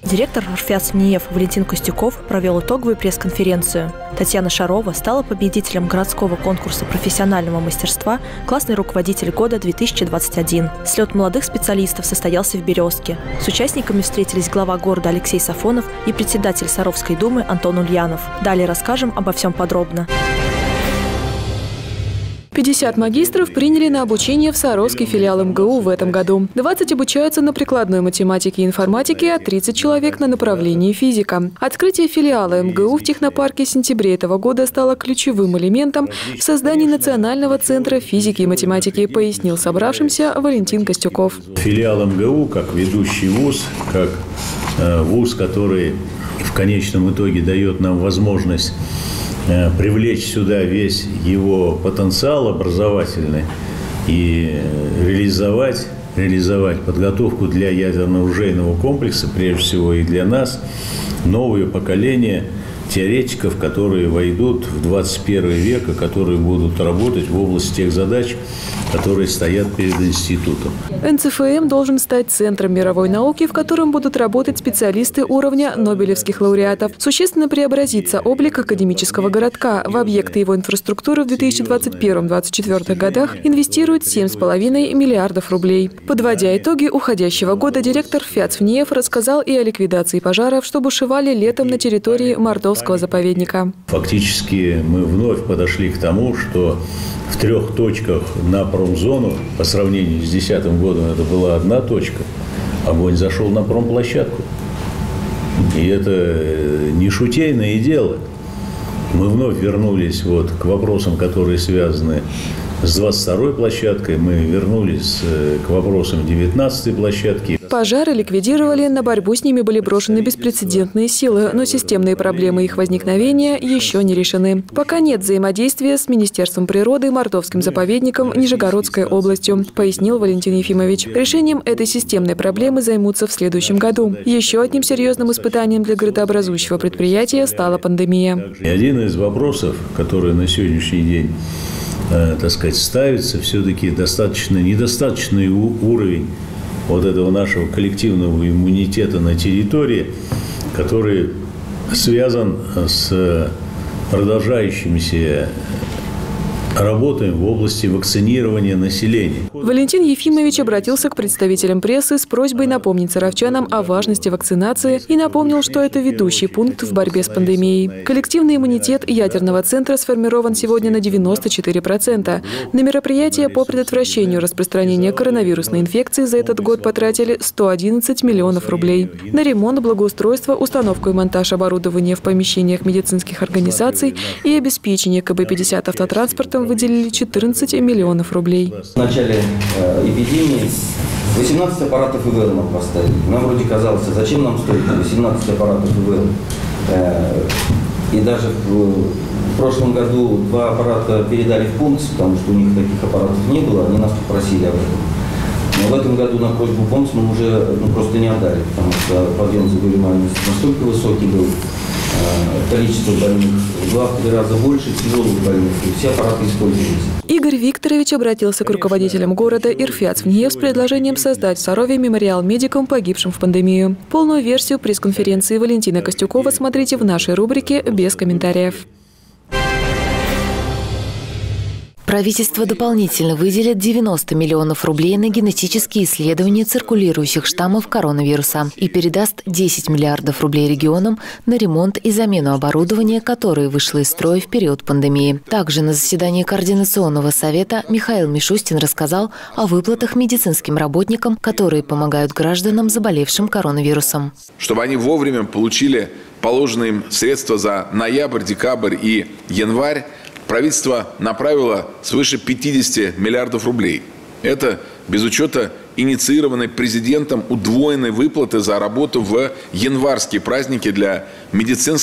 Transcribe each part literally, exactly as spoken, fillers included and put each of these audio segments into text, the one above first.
Директор РФЯЦ НИЕФ Валентин Костюков провел итоговую пресс-конференцию. Татьяна Шарова стала победителем городского конкурса профессионального мастерства «Классный руководитель года две тысячи двадцать один». Слет молодых специалистов состоялся в Березке. С участниками встретились глава города Алексей Сафонов и председатель Саровской думы Антон Ульянов. Далее расскажем обо всем подробно. пятьдесят магистров приняли на обучение в Саровский филиал эм гэ у в этом году. двадцать обучаются на прикладной математике и информатике, а тридцать человек на направлении физика. Открытие филиала эм гэ у в технопарке в сентябре этого года стало ключевым элементом в создании Национального центра физики и математики, пояснил собравшимся Валентин Костюков. Филиал эм гэ у как ведущий вуз, как вуз, который в конечном итоге дает нам возможность привлечь сюда весь его потенциал образовательный и реализовать, реализовать подготовку для ядерно-оружейного комплекса, прежде всего и для нас, новое поколение теоретиков, которые войдут в двадцать первый век, и которые будут работать в области тех задач, которые стоят перед институтом. эн цэ эф эм должен стать центром мировой науки, в котором будут работать специалисты уровня нобелевских лауреатов. Существенно преобразится облик академического городка. В объекты его инфраструктуры в две тысячи двадцать первом — две тысячи двадцать четвёртом годах инвестируют семь с половиной миллиардов рублей. Подводя итоги уходящего года, директор ФЯЦ НИЕФ рассказал и о ликвидации пожаров, что бушевали летом на территории Мордовского заповедника. Фактически мы вновь подошли к тому, что в трех точках на промзону, по сравнению с две тысячи десятым годом, это была одна точка, огонь зашел на промплощадку. И это не шутейное дело. Мы вновь вернулись вот к вопросам, которые связаны с двадцать второй площадкой, мы вернулись к вопросам девятнадцатой площадки. Пожары ликвидировали, на борьбу с ними были брошены беспрецедентные силы, но системные проблемы их возникновения еще не решены. Пока нет взаимодействия с Министерством природы, Мордовским заповедником, Нижегородской областью, пояснил Валентин Ефимович. Решением этой системной проблемы займутся в следующем году. Еще одним серьезным испытанием для градообразующего предприятия стала пандемия. И один из вопросов, который на сегодняшний день так сказать, ставится, все-таки достаточно недостаточный уровень вот этого нашего коллективного иммунитета на территории, который связан с продолжающимися работаем в области вакцинирования населения. Валентин Ефимович обратился к представителям прессы с просьбой напомнить саровчанам о важности вакцинации и напомнил, что это ведущий пункт в борьбе с пандемией. Коллективный иммунитет ядерного центра сформирован сегодня на девяносто четыре процента. На мероприятия по предотвращению распространения коронавирусной инфекции за этот год потратили сто одиннадцать миллионов рублей. На ремонт, благоустройство, установку и монтаж оборудования в помещениях медицинских организаций и обеспечение ка бэ пятьдесят автотранспортом выделили четырнадцать миллионов рублей. В начале э, эпидемии восемнадцать аппаратов и вэ эл нам поставили. Нам вроде казалось, а зачем нам стоит восемнадцать аппаратов и вэ эл? Э, и даже в, в прошлом году два аппарата передали в ПОМС, потому что у них таких аппаратов не было, они нас попросили об этом. Но в этом году на просьбу ПОМС мы уже ну, просто не отдали, потому что подъем заболеваемости настолько высокий был. Количество больных в два-три раза больше, тяжелых больных, и все аппараты использовались. Игорь Викторович обратился к руководителям города и РФЯЦ НИЕФ с предложением создать в Сарове мемориал медикам, погибшим в пандемию. Полную версию пресс-конференции Валентина Костюкова смотрите в нашей рубрике «Без комментариев». Правительство дополнительно выделит девяносто миллионов рублей на генетические исследования циркулирующих штаммов коронавируса и передаст десять миллиардов рублей регионам на ремонт и замену оборудования, которое вышло из строя в период пандемии. Также на заседании Координационного совета Михаил Мишустин рассказал о выплатах медицинским работникам, которые помогают гражданам, заболевшим коронавирусом. Чтобы они вовремя получили положенные им средства за ноябрь, декабрь и январь, правительство направило свыше пятидесяти миллиардов рублей. Это без учета инициированной президентом удвоенной выплаты за работу в январские праздники для медицинских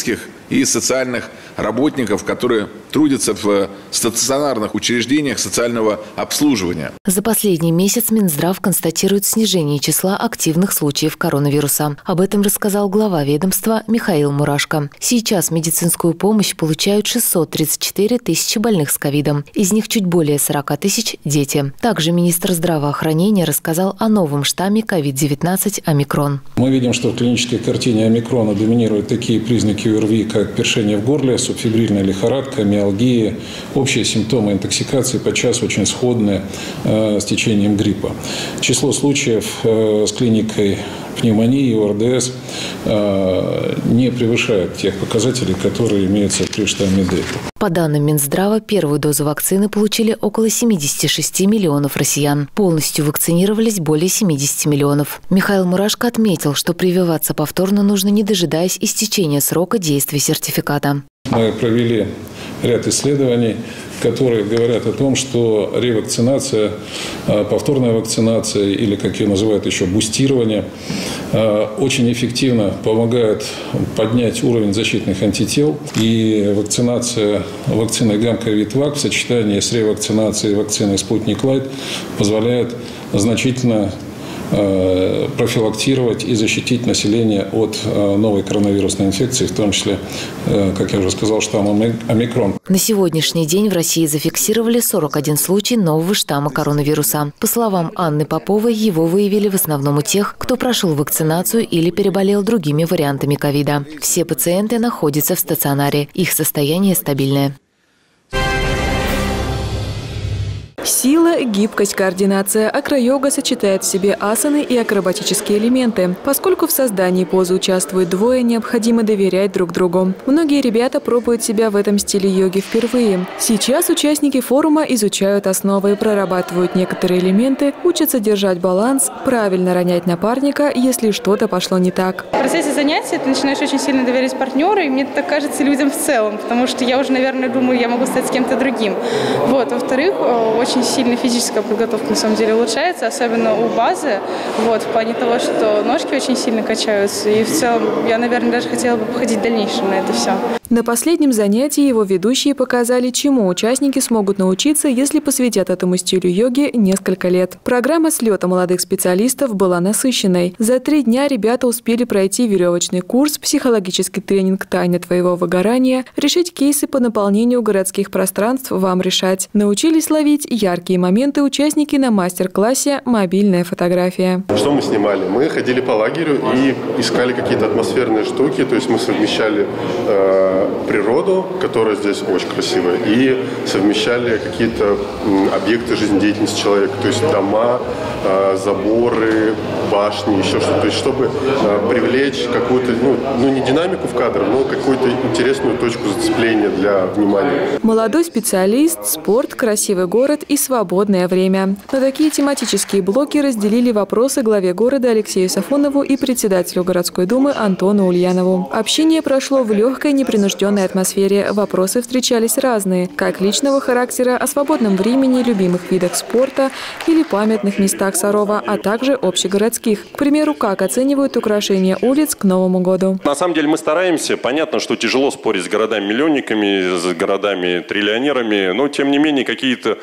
и социальных работников, которые трудятся в стационарных учреждениях социального обслуживания. За последний месяц Минздрав констатирует снижение числа активных случаев коронавируса. Об этом рассказал глава ведомства Михаил Мурашко. Сейчас медицинскую помощь получают шестьсот тридцать четыре тысячи больных с ковидом. Из них чуть более сорок тысяч – дети. Также министр здравоохранения рассказал о новом штамме ковид девятнадцать «Омикрон». Мы видим, что в клинической картине омикрона доминируют такие признаки ОРВИ, как першение в горле, субфебрильная лихорадка, миалгия, общие симптомы интоксикации подчас очень сходны э, с течением гриппа. Число случаев э, с клиникой пневмонии и ОРДС э, не превышает тех показателей, которые имеются при штамме Дельта. По данным Минздрава, первую дозу вакцины получили около семидесяти шести миллионов россиян. Полностью вакцинировались более семидесяти миллионов. Михаил Мурашко отметил, что прививаться повторно нужно, не дожидаясь истечения срока действия сертификата. Мы провели ряд исследований, которые говорят о том, что ревакцинация, повторная вакцинация или, как ее называют еще, бустирование, очень эффективно помогает поднять уровень защитных антител. И вакцинация вакциной Гамковид-Вак в сочетании с ревакцинацией вакциной Спутник-Лайт позволяет значительно профилактировать и защитить население от новой коронавирусной инфекции, в том числе, как я уже сказал, штамма омикрон. На сегодняшний день в России зафиксировали сорок один случай нового штамма коронавируса. По словам Анны Поповой, его выявили в основном у тех, кто прошел вакцинацию или переболел другими вариантами ковида. Все пациенты находятся в стационаре. Их состояние стабильное. Сила, гибкость, координация. Акро-йога сочетает в себе асаны и акробатические элементы. Поскольку в создании позы участвуют двое, необходимо доверять друг другу. Многие ребята пробуют себя в этом стиле йоги впервые. Сейчас участники форума изучают основы, прорабатывают некоторые элементы, учатся держать баланс, правильно ронять напарника, если что-то пошло не так. В процессе занятий ты начинаешь очень сильно доверять партнеру, и мне так кажется людям в целом, потому что я уже, наверное, думаю, я могу стать с кем-то другим. Вот. Во-вторых, очень сильно физическая подготовка на самом деле улучшается, особенно у базы, вот, в плане того, что ножки очень сильно качаются. И в целом я, наверное, даже хотела бы походить в дальнейшем на это все. На последнем занятии его ведущие показали, чему участники смогут научиться, если посвятят этому стилю йоги несколько лет. Программа слета молодых специалистов была насыщенной. За три дня ребята успели пройти веревочный курс, психологический тренинг «Тайна твоего выгорания», решить кейсы по наполнению городских пространств «Вам решать». Научились ловить яркие моменты участники на мастер-классе «Мобильная фотография». Что мы снимали? Мы ходили по лагерю и искали какие-то атмосферные штуки, то есть мы совмещали э, природу, которая здесь очень красивая, и совмещали какие-то объекты жизнедеятельности человека, то есть дома, э, заборы, башни, еще что-то, то есть чтобы э, привлечь какую-то, ну, ну не динамику в кадр, но какую-то интересную точку зацепления для внимания. Молодой специалист, спорт, красивый город и свободное время. На такие тематические блоки разделили вопросы главе города Алексею Сафонову и председателю городской думы Антону Ульянову. Общение прошло в легкой, непринужденной атмосфере. Вопросы встречались разные, как личного характера, о свободном времени, любимых видах спорта или памятных местах Сарова, а также общегородских. К примеру, как оценивают украшения улиц к Новому году. На самом деле мы стараемся. Понятно, что тяжело спорить с городами-миллионниками, с городами-триллионерами, но тем не менее какие-то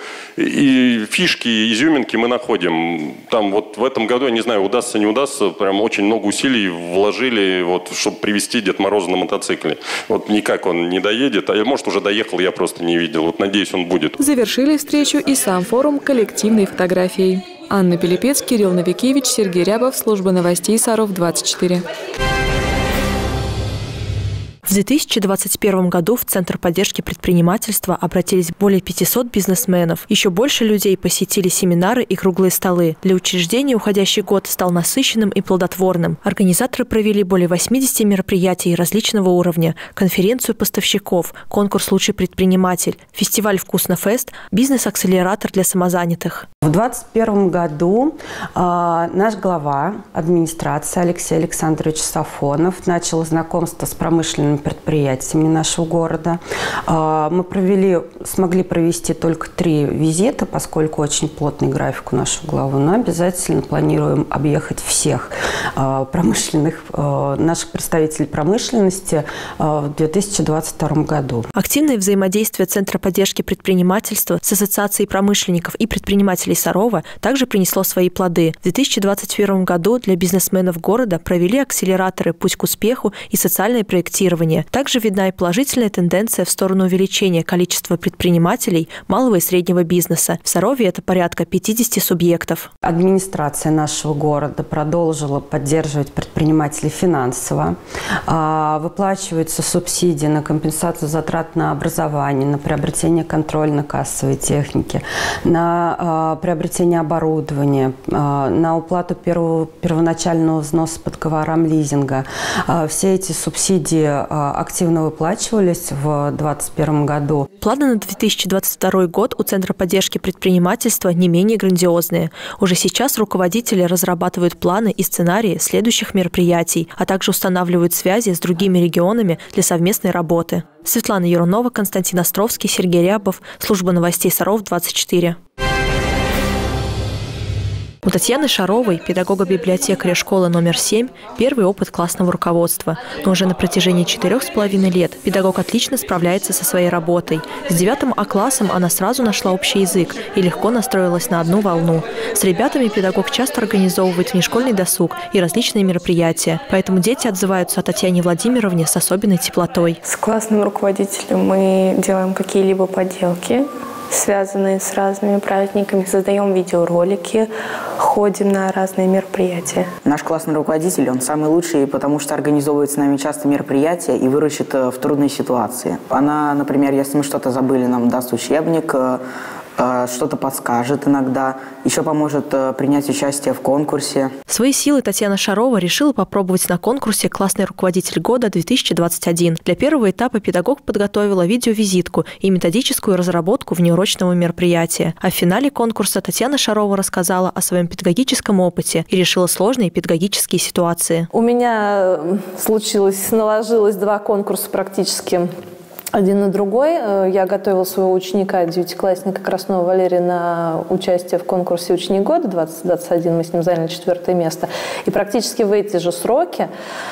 и фишки, изюминки мы находим. Там вот в этом году, я не знаю, удастся, не удастся, прям очень много усилий вложили, вот, чтобы привезти Деда Мороза на мотоцикле. Вот никак он не доедет, а может уже доехал, я просто не видел. Вот надеюсь, он будет. Завершили встречу и сам форум коллективной фотографией. Анна Пилипец, Кирилл Новикевич, Сергей Рябов, служба новостей Саров двадцать четыре. В две тысячи двадцать первом году в Центр поддержки предпринимательства обратились более пятисот бизнесменов. Еще больше людей посетили семинары и круглые столы. Для учреждения уходящий год стал насыщенным и плодотворным. Организаторы провели более восьмидесяти мероприятий различного уровня, конференцию поставщиков, конкурс «Лучший предприниматель», фестиваль «Вкуснофест», бизнес-акселератор для самозанятых. В две тысячи двадцать первом году э, наш глава администрации Алексей Александрович Сафонов начал знакомство с промышленной промышленными предприятиями нашего города. Мы провели, смогли провести только три визита, поскольку очень плотный график у нашего главы, но обязательно планируем объехать всех промышленных, наших представителей промышленности в две тысячи двадцать втором году. Активное взаимодействие Центра поддержки предпринимательства с Ассоциацией промышленников и предпринимателей Сарова также принесло свои плоды. В две тысячи двадцать первом году для бизнесменов города провели акселераторы «Путь к успеху» и социальное проектирование. Также видна и положительная тенденция в сторону увеличения количества предпринимателей малого и среднего бизнеса. В Сарове это порядка пятидесяти субъектов. Администрация нашего города продолжила поддерживать предпринимателей финансово. Выплачиваются субсидии на компенсацию затрат на образование, на приобретение контрольно-кассовой техники, на приобретение оборудования, на уплату первого, первоначального взноса по договорам лизинга. Все эти субсидии активно выплачивались в две тысячи двадцать первом году. Планы на две тысячи двадцать второй год у Центра поддержки предпринимательства не менее грандиозные. Уже сейчас руководители разрабатывают планы и сценарии следующих мероприятий, а также устанавливают связи с другими регионами для совместной работы. Светлана Ерунова, Константин Островский, Сергей Рябов. Служба новостей Саров двадцать четыре. У Татьяны Шаровой, педагога-библиотекаря школы номер семь, первый опыт классного руководства. Но уже на протяжении четырех с половиной лет педагог отлично справляется со своей работой. С девятым А-классом она сразу нашла общий язык и легко настроилась на одну волну. С ребятами педагог часто организовывает внешкольный досуг и различные мероприятия. Поэтому дети отзываются о Татьяне Владимировне с особенной теплотой. С классным руководителем мы делаем какие-либо поделки, связанные с разными праздниками, создаем видеоролики, ходим на разные мероприятия. Наш классный руководитель, он самый лучший, потому что организовывает с нами часто мероприятия и выручит в трудной ситуации. Она, например, если мы что-то забыли, нам даст учебник, что-то подскажет иногда, еще поможет принять участие в конкурсе. Свои силы Татьяна Шарова решила попробовать на конкурсе «Классный руководитель года две тысячи двадцать один». Для первого этапа педагог подготовила видеовизитку и методическую разработку внеурочного мероприятия. А в финале конкурса Татьяна Шарова рассказала о своем педагогическом опыте и решила сложные педагогические ситуации. У меня случилось, наложилось два конкурса практически один на другой. Я готовила своего ученика, девятиклассника Краснова Валерия, на участие в конкурсе «Ученик года» двадцать двадцать один. Мы с ним заняли четвертое место. И практически в эти же сроки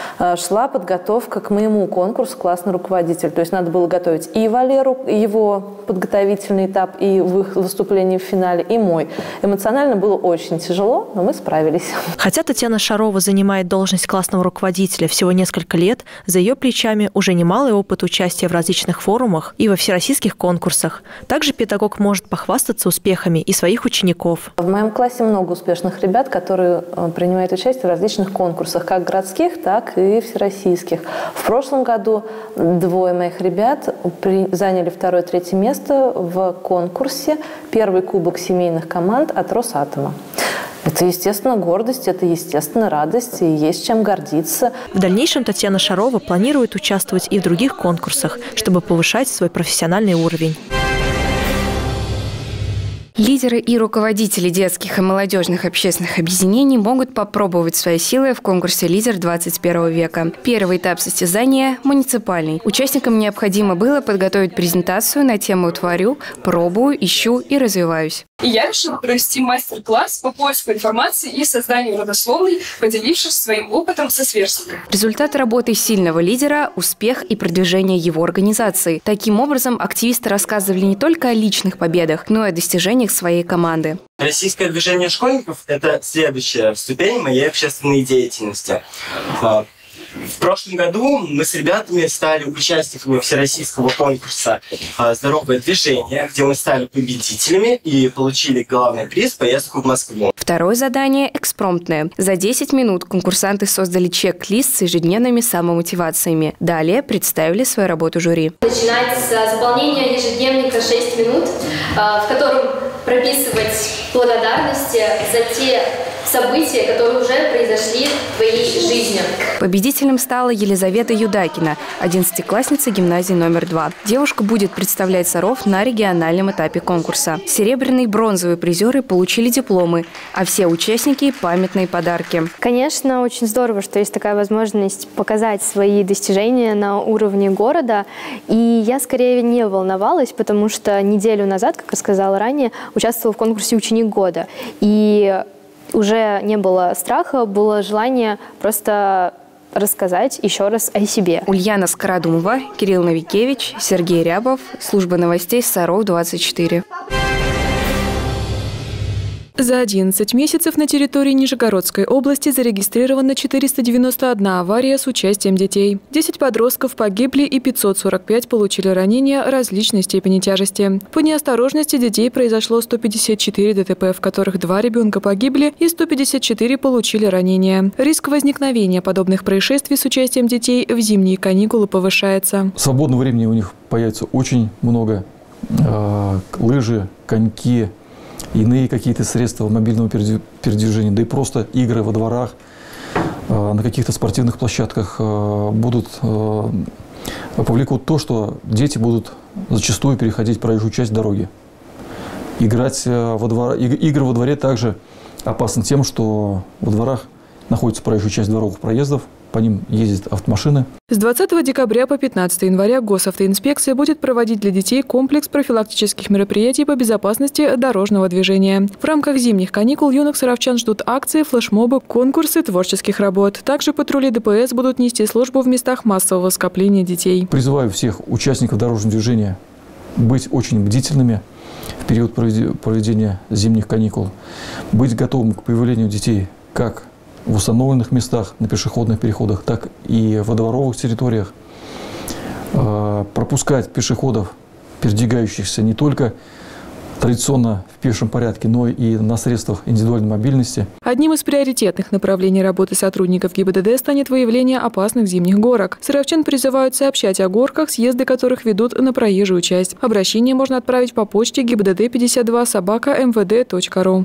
шла подготовка к моему конкурсу «Классный руководитель». То есть надо было готовить и Валеру, его подготовительный этап, и выступление в финале, и мой. Эмоционально было очень тяжело, но мы справились. Хотя Татьяна Шарова занимает должность классного руководителя всего несколько лет, за ее плечами уже немалый опыт участия в различных форумах и во всероссийских конкурсах. Также педагог может похвастаться успехами и своих учеников. В моем классе много успешных ребят, которые принимают участие в различных конкурсах, как городских, так и всероссийских. В прошлом году двое моих ребят заняли второе и третье место в конкурсе «Первый кубок семейных команд» от Росатома. Это, естественно, гордость, это, естественно, радость, и есть чем гордиться. В дальнейшем Татьяна Шарова планирует участвовать и в других конкурсах, чтобы повышать свой профессиональный уровень. Лидеры и руководители детских и молодежных общественных объединений могут попробовать свои силы в конкурсе «Лидер двадцать первого века». Первый этап состязания – муниципальный. Участникам необходимо было подготовить презентацию на тему «Творю, пробую, ищу и развиваюсь». И я решила провести мастер-класс по поиску информации и созданию родословной, поделившись своим опытом со сверстниками. Результат работы сильного лидера – успех и продвижение его организации. Таким образом, активисты рассказывали не только о личных победах, но и о достижениях своей команды. Российское движение школьников – это следующая ступень моей общественной деятельности. В прошлом году мы с ребятами стали участниками всероссийского конкурса «Здоровое движение», где мы стали победителями и получили главный приз – поездку в Москву. Второе задание – экспромтное. За десять минут конкурсанты создали чек-лист с ежедневными самомотивациями. Далее представили свою работу жюри. Начинать с заполнения ежедневника шесть минут, в котором прописывать благодарности за те события, которые уже произошли в твоей жизни. Победителем стала Елизавета Юдакина, одиннадцатиклассница гимназии номер два. Девушка будет представлять Саров на региональном этапе конкурса. Серебряные и бронзовые призеры получили дипломы, а все участники – памятные подарки. Конечно, очень здорово, что есть такая возможность показать свои достижения на уровне города. И я скорее не волновалась, потому что неделю назад, как рассказала ранее, участвовала в конкурсе «Ученик года». И уже не было страха, было желание просто рассказать еще раз о себе. Ульяна Скородумова, Кирилл Новикевич, Сергей Рябов, служба новостей Саров двадцать четыре. За одиннадцать месяцев на территории Нижегородской области зарегистрировано четыреста девяносто одна авария с участием детей. десять подростков погибли и пятьсот сорок пять получили ранения различной степени тяжести. По неосторожности детей произошло сто пятьдесят четыре ДТП, в которых два ребенка погибли и сто пятьдесят четыре получили ранения. Риск возникновения подобных происшествий с участием детей в зимние каникулы повышается. Свободного времени у них появится очень много. Лыжи, коньки, иные какие-то средства мобильного передвижения, да и просто игры во дворах, на каких-то спортивных площадках будут повлекут то, что дети будут зачастую переходить проезжую часть дороги. Играть во двор... Игры во дворе также опасны тем, что во дворах находится проезжая часть дворовых проездов, по ним ездят автомашины. С двадцатого декабря по пятнадцатое января госавтоинспекция будет проводить для детей комплекс профилактических мероприятий по безопасности дорожного движения. В рамках зимних каникул юных саровчан ждут акции, флешмобы, конкурсы творческих работ. Также патрули ДПС будут нести службу в местах массового скопления детей. Призываю всех участников дорожного движения быть очень бдительными в период проведения зимних каникул, быть готовым к появлению детей как в установленных местах, на пешеходных переходах, так и во дворовых территориях, пропускать пешеходов, передвигающихся не только традиционно в пешем порядке, но и на средствах индивидуальной мобильности. Одним из приоритетных направлений работы сотрудников ГИБДД станет выявление опасных зимних горок. Саровчан призывают сообщать о горках, съезды которых ведут на проезжую часть. Обращение можно отправить по почте гибдд пятьдесят два собака эм вэ дэ точка ру.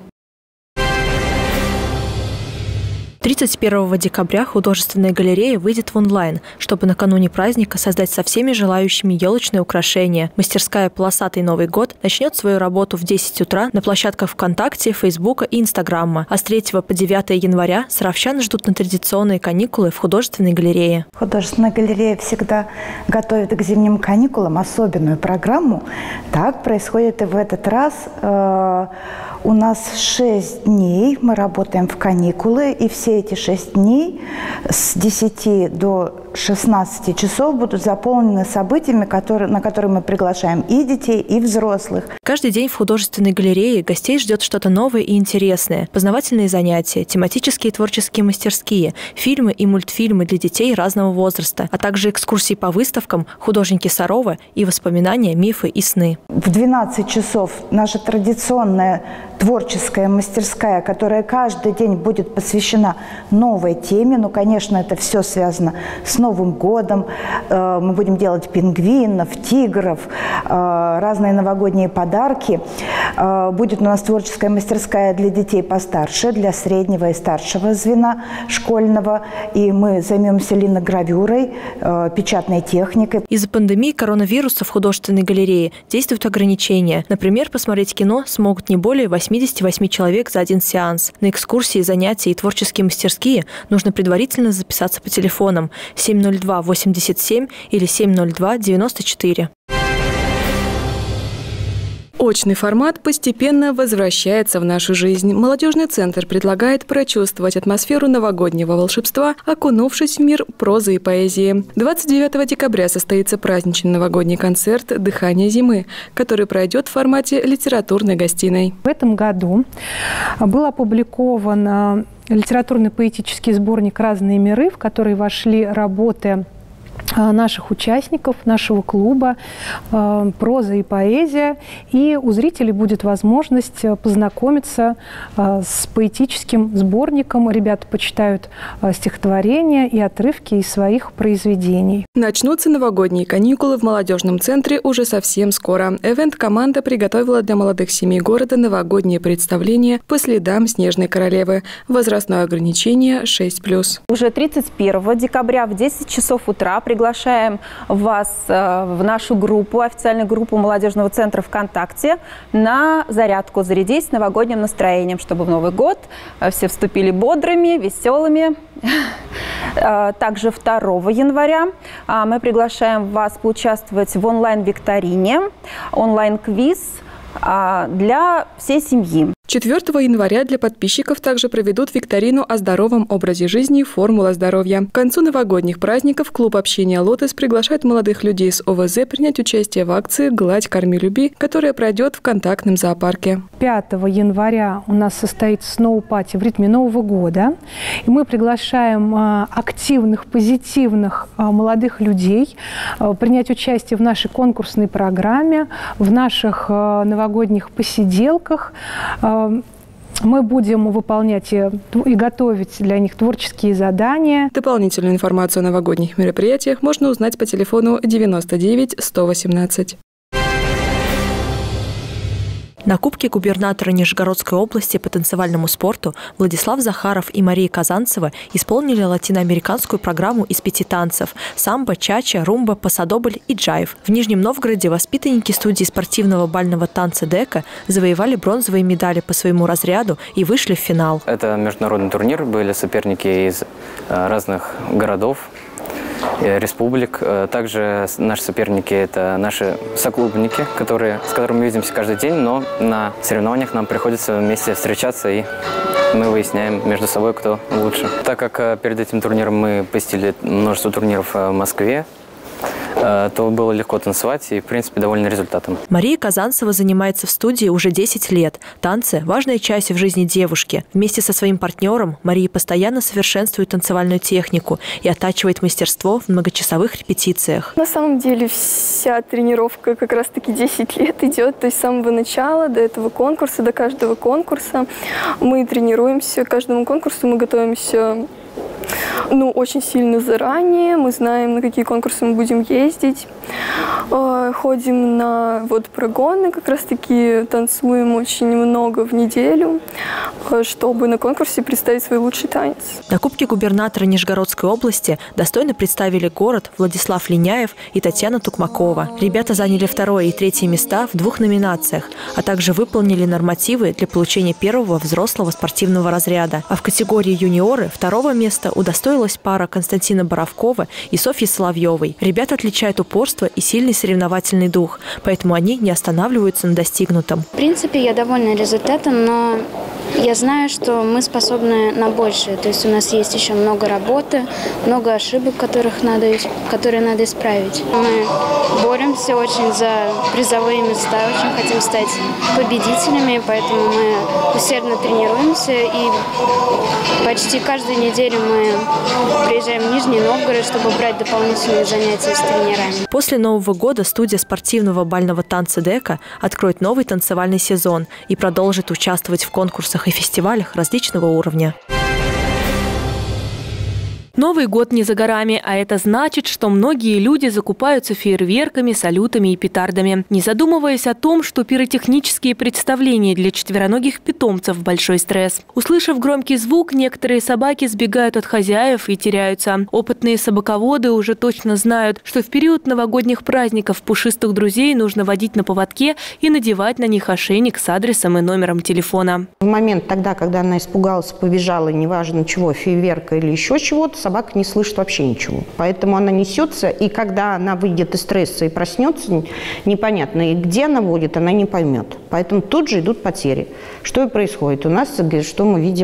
тридцать первого декабря художественная галерея выйдет в онлайн, чтобы накануне праздника создать со всеми желающими елочные украшения. Мастерская «Полосатый Новый год» начнет свою работу в десять утра на площадках ВКонтакте, Фейсбука и Инстаграма. А с третьего по девятое января саровчан ждут на традиционные каникулы в художественной галерее. Художественная галерея всегда готовит к зимним каникулам особенную программу. Так происходит и в этот раз. У нас шесть дней мы работаем в каникулы, и все эти шесть дней с десяти до шестнадцати часов будут заполнены событиями, которые, на которые мы приглашаем и детей, и взрослых. Каждый день в художественной галерее гостей ждет что-то новое и интересное. Познавательные занятия, тематические творческие мастерские, фильмы и мультфильмы для детей разного возраста, а также экскурсии по выставкам, художники Сарова и воспоминания, мифы и сны. В двенадцать часов наша традиционная творческая мастерская, которая каждый день будет посвящена новой теме. Ну, конечно, это все связано с Новым годом. Мы будем делать пингвинов, тигров, разные новогодние подарки. Будет у нас творческая мастерская для детей постарше, для среднего и старшего звена школьного. И мы займемся линогравюрой, печатной техникой. Из-за пандемии коронавируса в художественной галерее действуют ограничения. Например, посмотреть кино смогут не более восьмидесяти восьми человек за один сеанс. На экскурсии, занятия и творческие мастерские нужно предварительно записаться по телефонам семь ноль два восемьдесят семь или семь ноль два девяносто четыре. Очный формат постепенно возвращается в нашу жизнь. Молодежный центр предлагает прочувствовать атмосферу новогоднего волшебства, окунувшись в мир прозы и поэзии. двадцать девятого декабря состоится праздничный новогодний концерт «Дыхание зимы», который пройдет в формате литературной гостиной. В этом году был опубликован литературно-поэтический сборник «Разные миры», в который вошли работы наших участников, нашего клуба «Проза и поэзия». И у зрителей будет возможность познакомиться с поэтическим сборником. Ребята почитают стихотворения и отрывки из своих произведений. Начнутся новогодние каникулы в молодежном центре уже совсем скоро. Эвент-команда приготовила для молодых семей города новогоднее представление по следам «Снежной королевы». Возрастное ограничение шесть плюс. Уже тридцать первого декабря в десять часов утра приглашаем вас в нашу группу, официальную группу молодежного центра ВКонтакте, на зарядку «Зарядись» с новогодним настроением, чтобы в Новый год все вступили бодрыми, веселыми. Также второго января мы приглашаем вас поучаствовать в онлайн-викторине, онлайн-квиз для всей семьи. четвёртого января для подписчиков также проведут викторину о здоровом образе жизни «Формула здоровья». К концу новогодних праздников клуб общения «Лотос» приглашает молодых людей с О В З принять участие в акции «Гладь, корми, люби», которая пройдет в контактном зоопарке. пятого января у нас состоится сноу-пати в ритме Нового года. И мы приглашаем активных, позитивных молодых людей принять участие в нашей конкурсной программе, в наших новогодних посиделках. Мы будем выполнять и готовить для них творческие задания. Дополнительную информацию о новогодних мероприятиях можно узнать по телефону девяносто девять сто восемнадцать. На Кубке губернатора Нижегородской области по танцевальному спорту Владислав Захаров и Мария Казанцева исполнили латиноамериканскую программу из пяти танцев – самбо, чача, румба, пасадобль и джайв. В Нижнем Новгороде воспитанники студии спортивного бального танца «Дека» завоевали бронзовые медали по своему разряду и вышли в финал. Это международный турнир, были соперники из разных городов, республик. Также наши соперники – это наши соклубники, которые, с которыми мы видимся каждый день, но на соревнованиях нам приходится вместе встречаться, и мы выясняем между собой, кто лучше. Так как перед этим турниром мы посетили множество турниров в Москве, то было легко танцевать и, в принципе, довольны результатом. Мария Казанцева занимается в студии уже десять лет. Танцы – важная часть в жизни девушки. Вместе со своим партнером Мария постоянно совершенствует танцевальную технику и оттачивает мастерство в многочасовых репетициях. На самом деле вся тренировка как раз-таки десять лет идет. То есть с самого начала до этого конкурса, до каждого конкурса мы тренируемся. К каждому конкурсу мы готовимся ну, очень сильно заранее. Мы знаем, на какие конкурсы мы будем ездить. Ходим на вот прогоны, как раз-таки танцуем очень много в неделю, чтобы на конкурсе представить свой лучший танец. На Кубке губернатора Нижегородской области достойно представили город Владислав Линяев и Татьяна Тукмакова. Ребята заняли второе и третье места в двух номинациях, а также выполнили нормативы для получения первого взрослого спортивного разряда. А в категории юниоры второго места удостоилась пара Константина Боровкова и Софьи Соловьевой. Ребята отличают упорство и сильный соревновательный дух, поэтому они не останавливаются на достигнутом. В принципе, я довольна результатом, но я знаю, что мы способны на большее. То есть у нас есть еще много работы, много ошибок, которых надо, которые надо исправить. Мы боремся очень за призовые места, очень хотим стать победителями, поэтому мы усердно тренируемся, и почти каждую неделю мы приезжаем в Нижний Новгород, чтобы брать дополнительные занятия с тренерами. После Нового года студия спортивного бального танца «Дека» откроет новый танцевальный сезон и продолжит участвовать в конкурсах и фестивалях различного уровня. Новый год не за горами, а это значит, что многие люди закупаются фейерверками, салютами и петардами, не задумываясь о том, что пиротехнические представления для четвероногих питомцев – большой стресс. Услышав громкий звук, некоторые собаки сбегают от хозяев и теряются. Опытные собаководы уже точно знают, что в период новогодних праздников пушистых друзей нужно водить на поводке и надевать на них ошейник с адресом и номером телефона. В момент тогда, когда она испугалась, побежала, неважно чего, фейерверка или еще чего-то, собака не слышит вообще ничего. Поэтому она несется, и когда она выйдет из стресса и проснется, непонятно, и где она будет, она не поймет. Поэтому тут же идут потери. Что и происходит? У нас, что мы видим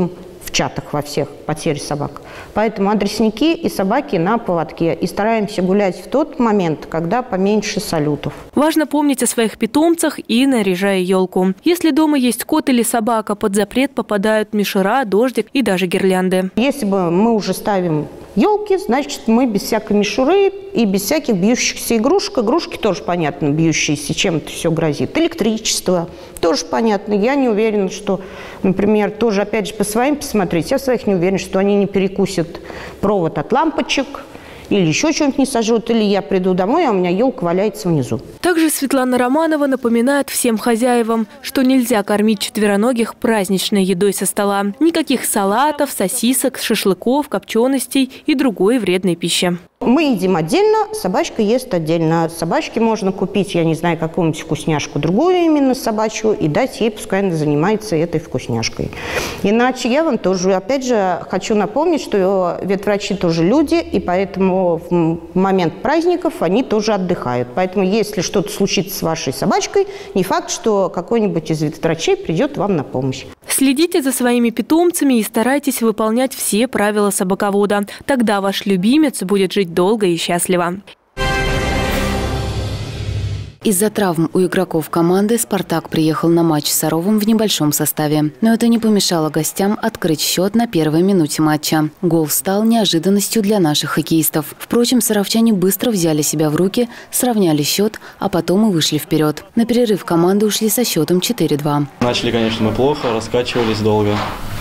в чатах во всех потерь собак. Поэтому адресники и собаки на поводке. И стараемся гулять в тот момент, когда поменьше салютов. Важно помнить о своих питомцах и наряжая елку. Если дома есть кот или собака, под запрет попадают мишура, дождик и даже гирлянды. Если бы мы уже ставим елки, значит, мы без всякой мишуры и без всяких бьющихся игрушек. Игрушки тоже понятно, бьющиеся, чем это все грозит. Электричество тоже понятно. Я не уверена, что, например, тоже, опять же, по своим посмотреть, я своих не уверена, что они не перекусят провод от лампочек, или еще что-нибудь не сожрут, или я приду домой, а у меня елка валяется внизу. Также Светлана Романова напоминает всем хозяевам, что нельзя кормить четвероногих праздничной едой со стола. Никаких салатов, сосисок, шашлыков, копченостей и другой вредной пищи. Мы едим отдельно, собачка ест отдельно. От собачки можно купить, я не знаю, какую-нибудь вкусняшку, другую именно собачью, и дать ей, пускай она занимается этой вкусняшкой. Иначе я вам тоже, опять же, хочу напомнить, что ветврачи тоже люди, и поэтому в момент праздников они тоже отдыхают. Поэтому если что-то случится с вашей собачкой, не факт, что какой-нибудь из ветврачей придет вам на помощь. Следите за своими питомцами и старайтесь выполнять все правила собаковода. Тогда ваш любимец будет жить долго и счастливо. Из-за травм у игроков команды «Спартак» приехал на матч с Саровым в небольшом составе. Но это не помешало гостям открыть счет на первой минуте матча. Гол стал неожиданностью для наших хоккеистов. Впрочем, саровчане быстро взяли себя в руки, сравняли счет, а потом и вышли вперед. На перерыв команды ушли со счетом четыре-два. Начали, конечно, мы плохо, раскачивались долго.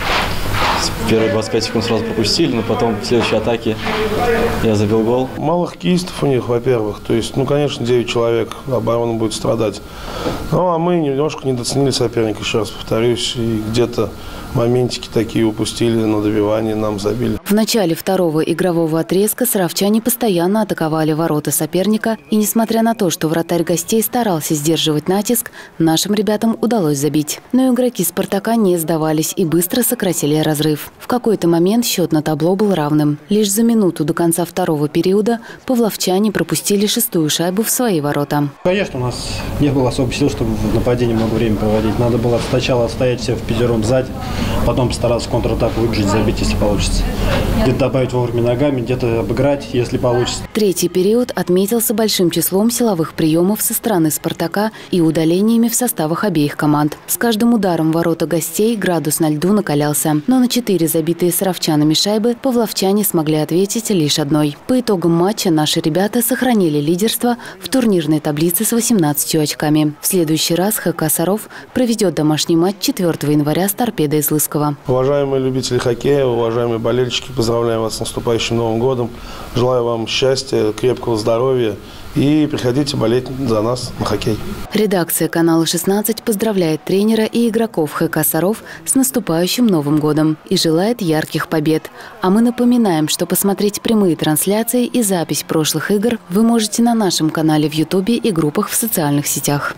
Первые двадцать пять секунд сразу пропустили, но потом в следующей атаке я забил гол. Мало хоккеистов у них, во-первых. То есть, ну, конечно, девять человек, оборона будет страдать. Ну, а мы немножко недооценили соперника, еще раз повторюсь, и где-то моментики такие упустили, на добивании нам забили. В начале второго игрового отрезка саровчане постоянно атаковали ворота соперника, и несмотря на то, что вратарь гостей старался сдерживать натиск, нашим ребятам удалось забить. Но игроки «Спартака» не сдавались и быстро сократили разрыв. В какой-то момент счет на табло был равным. Лишь за минуту до конца второго периода павловчане пропустили шестую шайбу в свои ворота. Конечно, у нас не было особо сил, чтобы в нападении много времени проводить. Надо было сначала стоять все в пятером сзади, потом постараться контратаку выбежать, забить, если получится. Где-то добавить вовремя ногами, где-то обыграть, если получится. Третий период отметился большим числом силовых приемов со стороны «Спартака» и удалениями в составах обеих команд. С каждым ударом ворота гостей градус на льду накалялся. Но на четыре забитые саровчанами шайбы павловчане смогли ответить лишь одной. По итогам матча наши ребята сохранили лидерство в турнирной таблице с восемнадцатью очками. В следующий раз ХК «Саров» проведет домашний матч четвёртого января с «Торпедой» из Лысково. Уважаемые любители хоккея, уважаемые болельщики, поздравляем вас с наступающим Новым годом. Желаю вам счастья, крепкого здоровья и приходите болеть за нас на хоккей. Редакция канала шестнадцать поздравляет тренера и игроков ХК «Саров» с наступающим Новым годом и желает ярких побед. А мы напоминаем, что посмотреть прямые трансляции и запись прошлых игр вы можете на нашем канале в Ютубе и группах в социальных сетях.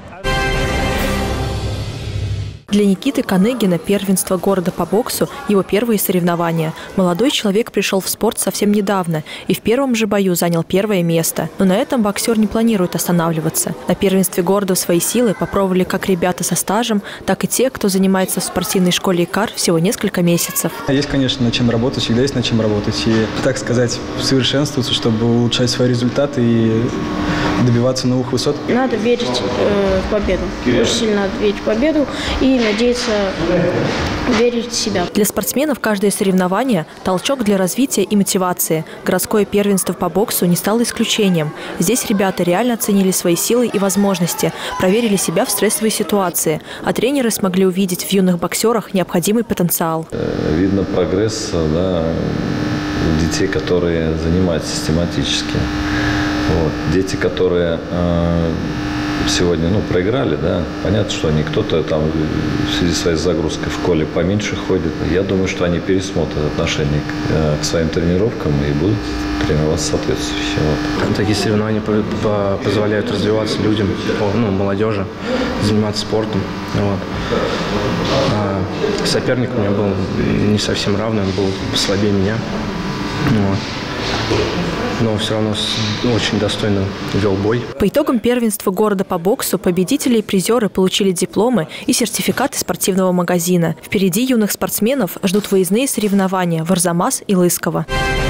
Для Никиты Каныгина первенство города по боксу – его первые соревнования. Молодой человек пришел в спорт совсем недавно и в первом же бою занял первое место. Но на этом боксер не планирует останавливаться. На первенстве города свои силы попробовали как ребята со стажем, так и те, кто занимается в спортивной школе ИКАР всего несколько месяцев. Есть, конечно, над чем работать, всегда есть над чем работать. И, так сказать, совершенствоваться, чтобы улучшать свои результаты и добиваться новых высот. Надо верить э, в победу. Очень сильно надо верить в победу и надеяться верить в себя. Для спортсменов каждое соревнование – толчок для развития и мотивации. Городское первенство по боксу не стало исключением. Здесь ребята реально оценили свои силы и возможности, проверили себя в стрессовой ситуации, а тренеры смогли увидеть в юных боксерах необходимый потенциал. Видно прогресс, да, детей, которые занимаются систематически. Вот. Дети, которые э, сегодня ну, проиграли, да, понятно, что они кто-то там в связи с своей загрузкой в школе поменьше ходит. Я думаю, что они пересмотрят отношение к, э, к своим тренировкам и будут тренироваться соответствующе. Вот. Такие соревнования позволяют развиваться людям, ну, молодежи, заниматься спортом. Вот. А соперник у меня был не совсем равный, он был слабее меня. Вот. но все равно очень достойно вел бой. По итогам первенства города по боксу победители и призеры получили дипломы и сертификаты спортивного магазина. Впереди юных спортсменов ждут выездные соревнования в Арзамас и Лысково.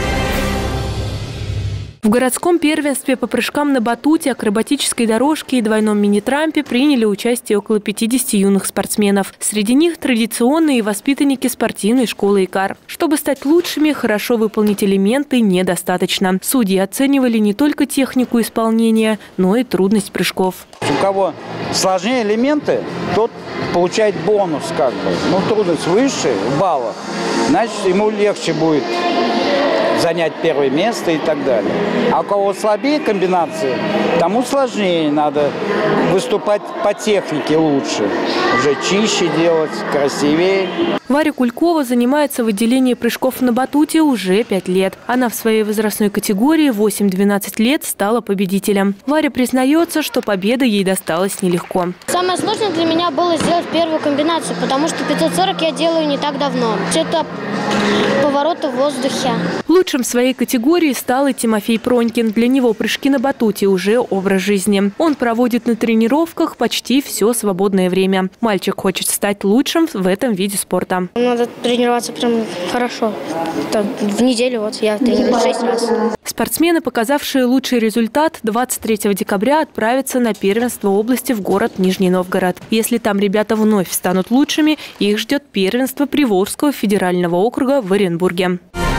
В городском первенстве по прыжкам на батуте, акробатической дорожке и двойном мини-трампе приняли участие около пятидесяти юных спортсменов. Среди них традиционные воспитанники спортивной школы ИКАР. Чтобы стать лучшими, хорошо выполнить элементы недостаточно. Судьи оценивали не только технику исполнения, но и трудность прыжков. У кого сложнее элементы, тот получает бонус как бы. Ну, трудность выше в баллах, значит, ему легче будет занять первое место и так далее. А у кого слабее комбинации, тому сложнее, надо выступать по технике лучше, уже чище делать, красивее. Варя Кулькова занимается в отделении прыжков на батуте уже пять лет. Она в своей возрастной категории восемь-двенадцать лет стала победителем. Варя признается, что победа ей досталась нелегко. Самое сложное для меня было сделать первую комбинацию, потому что пятьсот сорок я делаю не так давно. Это повороты в воздухе. Лучшим в своей категории стал и Тимофей Пронькин. Для него прыжки на батуте уже образ жизни. Он проводит на тренировках почти все свободное время. Мальчик хочет стать лучшим в этом виде спорта. Надо тренироваться прям хорошо. Так, в неделю вот я тренируюсь шесть раз. Спортсмены, показавшие лучший результат, двадцать третьего декабря отправятся на первенство области в город Нижний Новгород. Если там ребята вновь станут лучшими, их ждет первенство Приволжского федерального округа в Оренбурге.